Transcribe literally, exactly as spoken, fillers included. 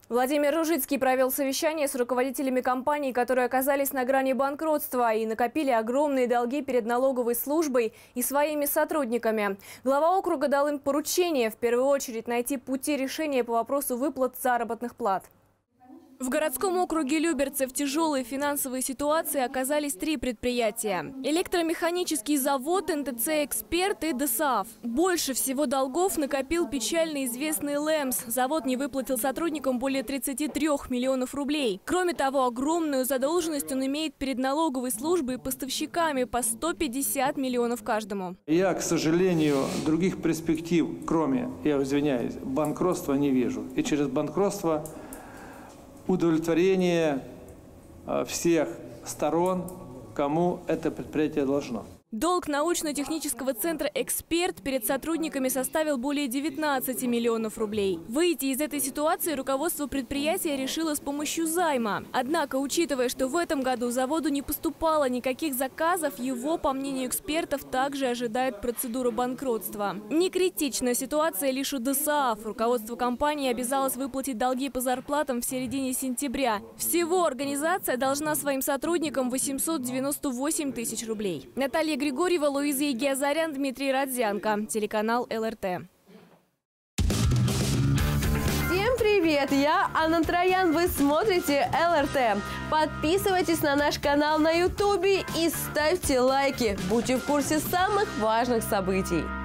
Владимир Ружицкий провел совещание с руководителями компаний, которые оказались на грани банкротства и накопили огромные долги перед налоговой службой и своими сотрудниками. Глава округа дал им поручение в первую очередь найти пути решения по вопросу выплат заработных плат. В городском округе Люберцы в тяжелой финансовой ситуации оказались три предприятия. Электромеханический завод, эн тэ цэ «Эксперт» и дэ эс а эф. Больше всего долгов накопил печально известный «Лэмс». Завод не выплатил сотрудникам более тридцати трёх миллионов рублей. Кроме того, огромную задолженность он имеет перед налоговой службой и поставщиками по сто пятьдесят миллионов каждому. Я, к сожалению, других перспектив, кроме, я извиняюсь, банкротства не вижу. И через банкротство удовлетворение всех сторон, кому это предприятие должно. Долг научно-технического центра «Эксперт» перед сотрудниками составил более девятнадцати миллионов рублей. Выйти из этой ситуации руководство предприятия решило с помощью займа. Однако, учитывая, что в этом году заводу не поступало никаких заказов, его, по мнению экспертов, также ожидает процедура банкротства. Не критичная ситуация лишь у дэ эс а эф. Руководство компании обязалось выплатить долги по зарплатам в середине сентября. Всего организация должна своим сотрудникам восемьсот девяносто восемь тысяч рублей. Наталья Григорьева, Луиза Егиазарян, Дмитрий Родзянко. Телеканал эл эр тэ. Всем привет! Я Анна Троян. Вы смотрите эл эр тэ. Подписывайтесь на наш канал на ютубе и ставьте лайки. Будьте в курсе самых важных событий.